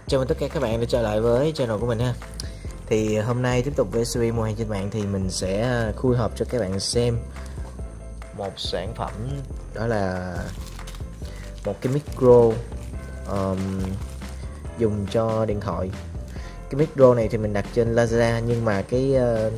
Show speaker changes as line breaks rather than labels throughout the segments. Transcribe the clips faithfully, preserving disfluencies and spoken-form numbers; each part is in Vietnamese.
Chào mừng tất cả các bạn đã trở lại với channel của mình ha. Thì hôm nay tiếp tục với series mua hàng trên mạng thì mình sẽ khui hộp cho các bạn xem một sản phẩm, đó là một cái micro um, dùng cho điện thoại. Cái micro này thì mình đặt trên Lazada, nhưng mà cái uh,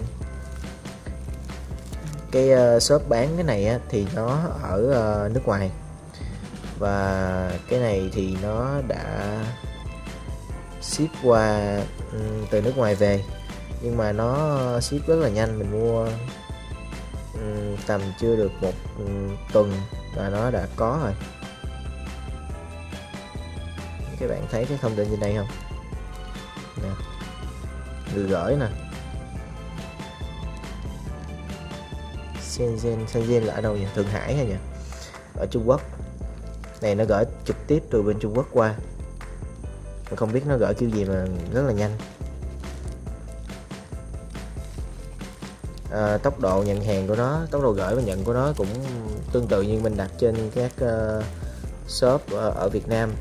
cái uh, shop bán cái này á, thì nó ở uh, nước ngoài, và cái này thì nó đã ship qua um, từ nước ngoài về, nhưng mà nó ship rất là nhanh. Mình mua um, tầm chưa được một um, tuần là nó đã có rồi. Các bạn thấy cái thông tin trên đây không nè, người gửi nè, Shenzhen. Shenzhen là ở đâu nhỉ? Thượng Hải hay nhỉ? Ở Trung Quốc. Này nó gửi trực tiếp từ bên Trung Quốc qua, mình không biết nó gửi kiểu gì mà rất là nhanh. À, tốc độ nhận hàng của nó, tốc độ gửi và nhận của nó cũng tương tự như mình đặt trên các uh, shop uh, ở Việt Nam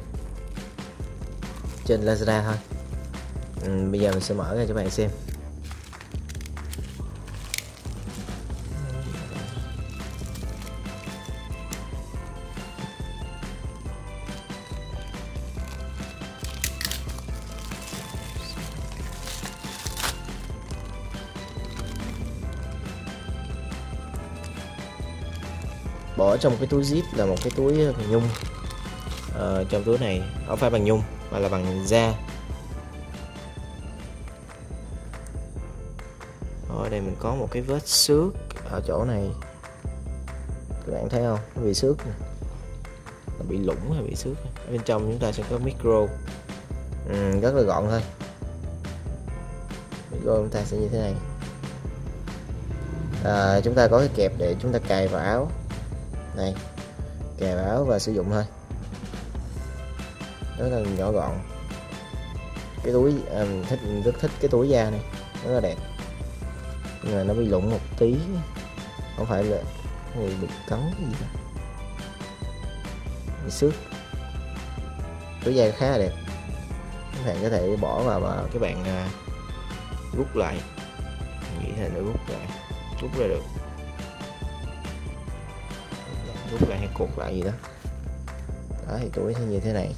trên Lazada thôi. Ừ, bây giờ mình sẽ mở ra cho các bạn xem. Bỏ trong cái túi zip là một cái túi bằng nhung. Ờ, trong túi này không phải bằng nhung mà là bằng da. Ở đây mình có một cái vết xước ở chỗ này, các bạn thấy không? Nó bị xước, nó bị lủng hay bị xước. Ở bên trong chúng ta sẽ có micro, ừ, rất là gọn thôi. Micro chúng ta sẽ như thế này. À, chúng ta có cái kẹp để chúng ta cài vào áo này, cài vào áo và sử dụng thôi, rất là nhỏ gọn. Cái túi à, mình thích mình rất thích cái túi da này, rất là đẹp, nhưng mà nó bị lủng một tí, không phải là người bị cấn cái gì đó, bị xước. Túi da khá là đẹp, các bạn có thể bỏ vào và các bạn à, rút lại, nghĩ là nó rút lại, rút ra được, rút lại hay cột lại gì đó. Đó thì túi sẽ như thế này.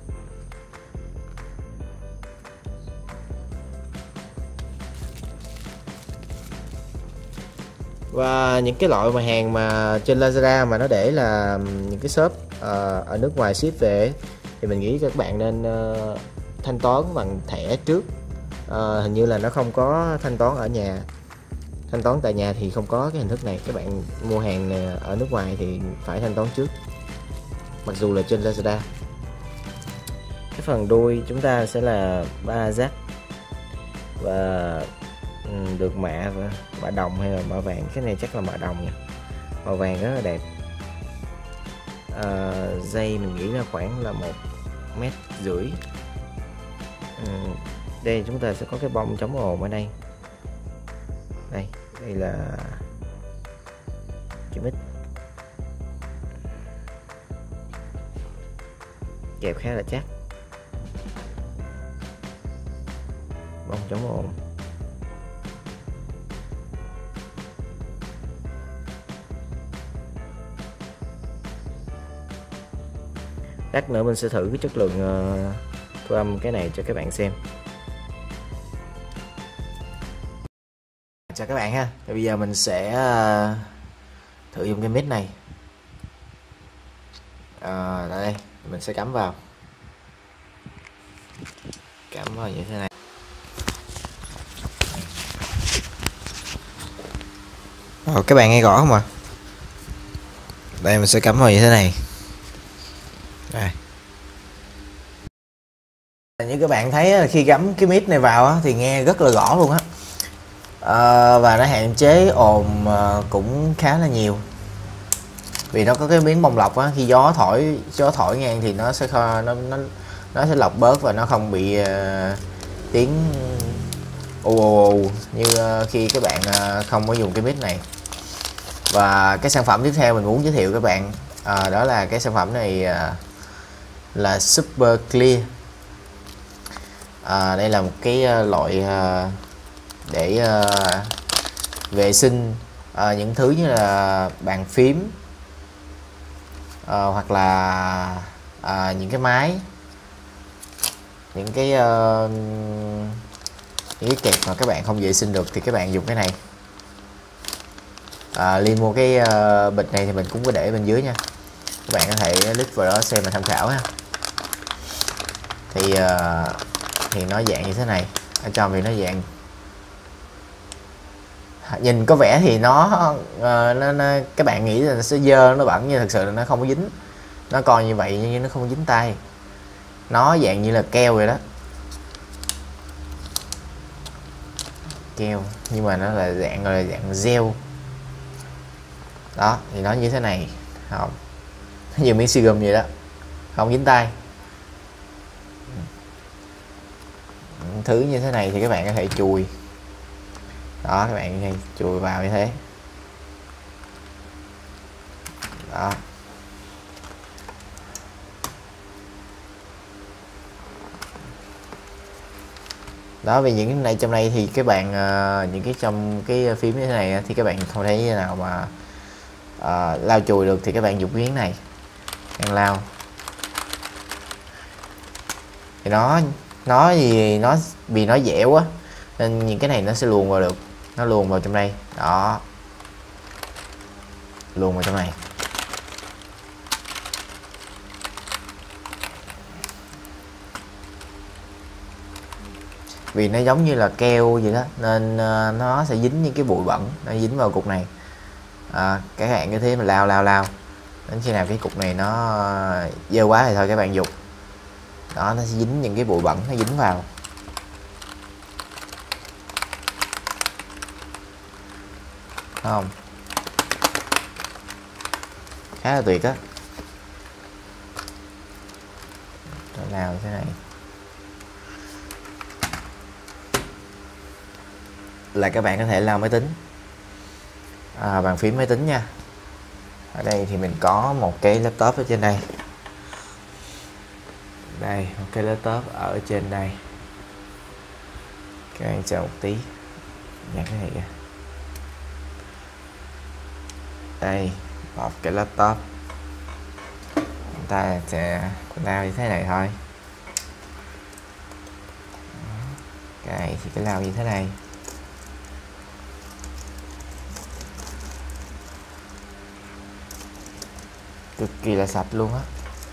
Và những cái loại mà hàng mà trên Lazada mà nó để là những cái shop uh, ở nước ngoài ship về thì mình nghĩ các bạn nên uh, thanh toán bằng thẻ trước. Uh, hình như là nó không có thanh toán ở nhà, thanh toán tại nhà thì không có cái hình thức này. Các bạn mua hàng ở nước ngoài thì phải thanh toán trước, mặc dù là trên Lazada. Cái phần đuôi chúng ta sẽ là ba jack và được mạ mạ đồng hay là mạ vàng. Cái này chắc là mạ đồng nha, màu vàng rất là đẹp. À, dây mình nghĩ là khoảng là một mét rưỡi. Ừ, đây chúng ta sẽ có cái bông chống ồn ở đây. Đây, đây là cái mic kẹp khá là chắc, bông chống ồn. Lát nữa mình sẽ thử cái chất lượng uh, thu âm cái này cho các bạn xem. Chào các bạn ha. Bây giờ mình sẽ uh, thử dùng cái mic này. À, đây mình sẽ cắm vào, cắm vào như thế này. Rồi, các bạn nghe rõ không ạ? À? Đây mình sẽ cắm vào như thế này. Đây. Như các bạn thấy khi gắm cái mic này vào á, thì nghe rất là rõ luôn á. À, và nó hạn chế ồn à, cũng khá là nhiều, vì nó có cái miếng bông lọc á. Khi gió thổi gió thổi ngang thì nó sẽ nó nó nó sẽ lọc bớt và nó không bị uh, tiếng ù ù như uh, khi các bạn uh, không có dùng cái mic này. Và cái sản phẩm tiếp theo mình muốn giới thiệu các bạn, uh, đó là cái sản phẩm này uh, là Super Clear. À, đây là một cái loại uh, để uh, vệ sinh uh, những thứ như là bàn phím, uh, hoặc là uh, những cái máy, những cái uh, những cái kẹp mà các bạn không vệ sinh được thì các bạn dùng cái này. À, Liên mua cái uh, bịch này thì mình cũng có để bên dưới nha, các bạn có thể click vào đó xem và tham khảo ha. Thì uh, thì nó dạng như thế này, ở trong thì nó dạng nhìn có vẻ thì nó, uh, nó, nó các bạn nghĩ là nó sẽ dơ, nó bẩn, nhưng thật sự là nó không có dính, nó coi như vậy nhưng nó không có dính tay, nó dạng như là keo vậy đó, keo nhưng mà nó là dạng gọi là dạng gel đó. Thì nó như thế này, không như miếng xi gum vậy đó, không dính tay. Thứ như thế này thì các bạn có thể chùi đó, các bạn này chùi vào như thế đó. Đó, vì những cái này trong đây thì các bạn uh, những cái trong cái phím như thế này thì các bạn không thấy như nào mà uh, lau chùi được thì các bạn dùng miếng này đang lau. Thì nó nó gì nó vì nó dẻo quá nên những cái này nó sẽ luồn vào được, nó luồn vào trong đây đó, luồn vào trong này. Vì nó giống như là keo vậy đó nên uh, nó sẽ dính những cái bụi bẩn, nó dính vào cục này. À, các bạn cứ thế mà lao lao lao đến khi nào cái cục này nó dơ quá thì thôi các bạn dùng đó, nó sẽ dính những cái bụi bẩn, nó dính vào. Không, khá là tuyệt á. Nào như thế này là các bạn có thể lau máy tính, à, bàn phím máy tính nha. Ở đây thì mình có một cái laptop ở trên đây, đây một cái laptop ở trên đây, các bạn chờ một tí, nhặt cái này kìa. Đây một cái laptop, chúng ta sẽ lau như thế này thôi. Cái thì cái lau như thế này. Cực kỳ là sạch luôn á.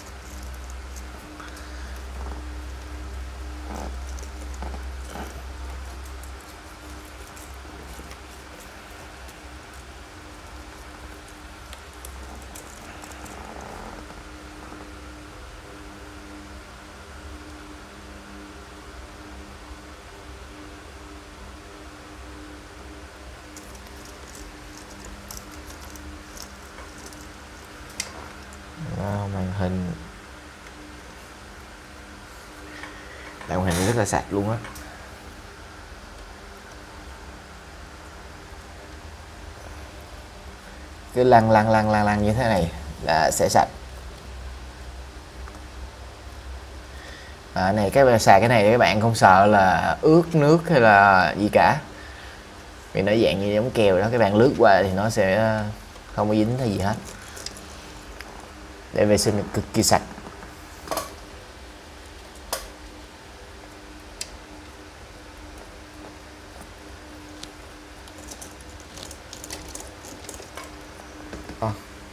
Wow, màn hình màn hình rất là sạch luôn á. Cứ lăn lăn lăn lăn lăn như thế này là sẽ sạch. À, này các bạn xài cái này các bạn không sợ là ướt nước hay là gì cả, vì nó dạng như giống keo đó, các bạn lướt qua thì nó sẽ không có dính hay gì hết. Để vệ sinh cực kỳ sạch. À.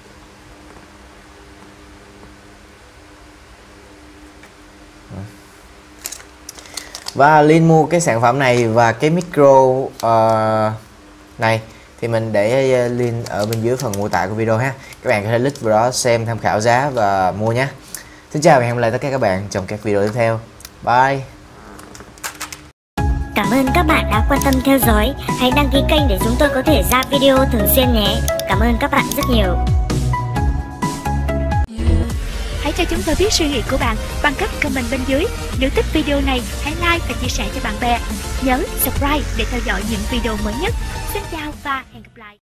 Và Linh mua cái sản phẩm này và cái micro uh, này thì mình để link ở bên dưới phần mô tả của video ha. Các bạn có thể click vào đó xem tham khảo giá và mua nhé. Xin chào và hẹn gặp lại tất cả các bạn trong các video tiếp theo. Bye.
Cảm ơn các bạn đã quan tâm theo dõi. Hãy đăng ký kênh để chúng tôi có thể ra video thường xuyên nhé. Cảm ơn các bạn rất nhiều.
Hãy cho chúng tôi biết suy nghĩ của bạn bằng cách comment bên dưới. Nếu thích video này, hãy like và chia sẻ cho bạn bè. Nhớ subscribe để theo dõi những video mới nhất. Xin chào và hẹn gặp lại.